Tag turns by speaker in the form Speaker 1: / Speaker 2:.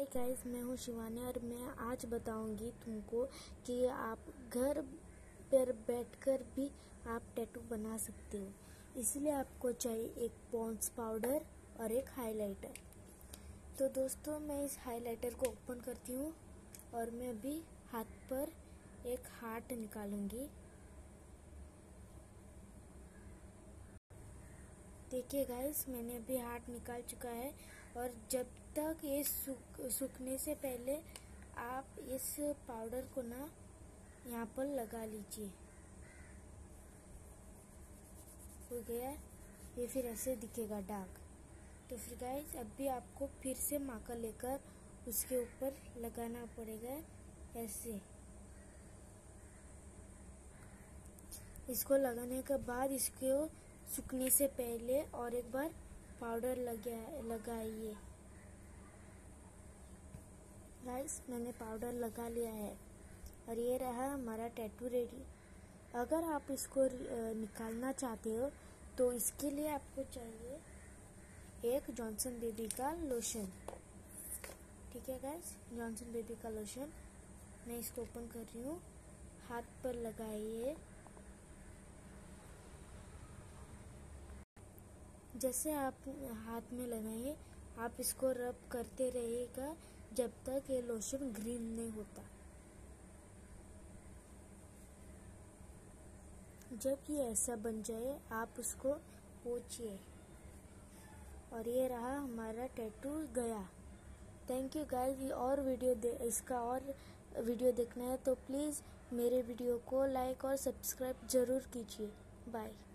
Speaker 1: Guys, मैं हूँ शिवानी और मैं आज बताऊंगी तुमको कि आप घर पर बैठकर भी आप टैटू बना सकते हो। इसलिए आपको चाहिए एक पॉन्ड्स पाउडर और एक हाइलाइटर। तो दोस्तों, मैं इस हाइलाइटर को ओपन करती हूँ और मैं अभी हाथ पर एक हार्ट निकालूंगी। देखिए गाइस, मैंने अभी हार्ट निकाल चुका है और जब तक ये सूखने से पहले आप इस पाउडर को ना यहाँ पर लगा लीजिए। हो गया ये, फिर ऐसे दिखेगा दाग। तो फिर गाइस, अभी आपको फिर से मार्कर लेकर उसके ऊपर लगाना पड़ेगा ऐसे। इसको लगाने के बाद इसको सूखने से पहले और एक बार पाउडर लगाइए। गाइस, मैंने पाउडर लगा लिया है और ये रहा हमारा टैटू रेडी। अगर आप इसको निकालना चाहते हो तो इसके लिए आपको चाहिए एक जॉनसन बेबी का लोशन। ठीक है गाइस, जॉनसन बेबी का लोशन मैं इसको ओपन कर रही हूँ। हाथ पर लगाइए। जैसे आप हाथ में लगाइए, आप इसको रब करते रहिएगा जब तक ये लोशन ग्रीन नहीं होता। जब ये ऐसा बन जाए आप उसको पोंछिए। और ये रहा हमारा टैटू गया। Thank you guys. और इसका और वीडियो देखना है तो प्लीज़ मेरे वीडियो को लाइक और सब्सक्राइब ज़रूर कीजिए। बाय।